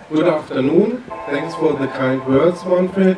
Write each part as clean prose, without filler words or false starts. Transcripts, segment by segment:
Good afternoon. Thanks for the kind words, Manfred.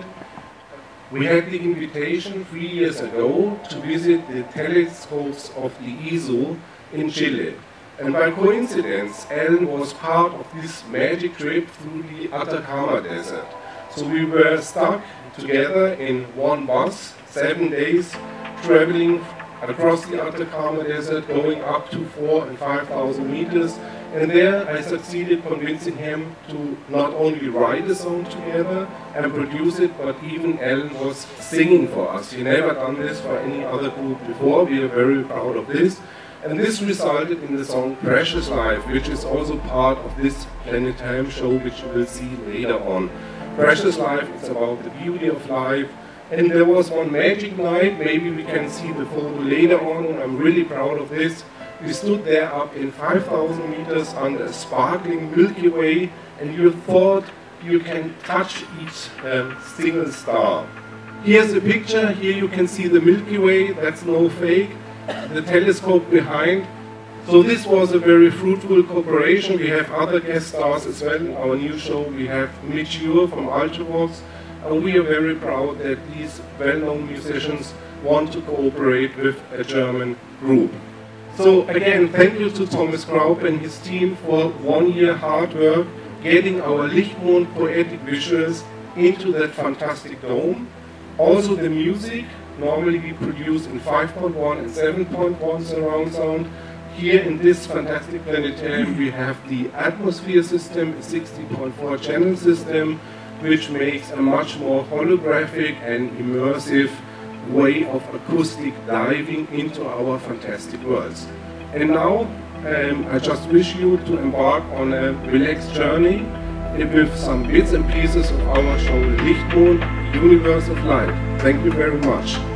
We had the invitation 3 years ago to visit the telescopes of the ESO in Chile. And by coincidence, Alan was part of this magic trip through the Atacama Desert. So we were stuck together in one bus, 7 days, traveling across the Atacama Desert, going up to 4,000 and 5,000 meters. And there I succeeded convincing him to not only write a song together and produce it, but even Alan was singing for us. He never done this for any other group before. We are very proud of this. And this resulted in the song Precious Life, which is also part of this Planetarium show, which you will see later on. Precious Life is about the beauty of life. And there was one magic night, maybe we can see the photo later on, and I'm really proud of this. We stood there up in 5,000 meters under a sparkling Milky Way, and you thought you can touch each single star. Here's a picture. Here you can see the Milky Way. That's no fake. The telescope behind. So this was a very fruitful cooperation. We have other guest stars as well in our new show. We have Mitch Ure from Ultravox, and we are very proud that these well-known musicians want to cooperate with a German group. So again, thank you to Thomas Graup and his team for 1 year hard work getting our Lichtmond poetic visuals into that fantastic dome. Also the music, normally we produce in 5.1 and 7.1 surround sound. Here in this fantastic planetarium we have the atmosphere system, a 60.4 channel system, which makes a much more holographic and immersive way of acoustic diving into our fantastic worlds. And now I just wish you to embark on a relaxed journey with some bits and pieces of our show Lichtmond, Universe of Light. Thank you very much.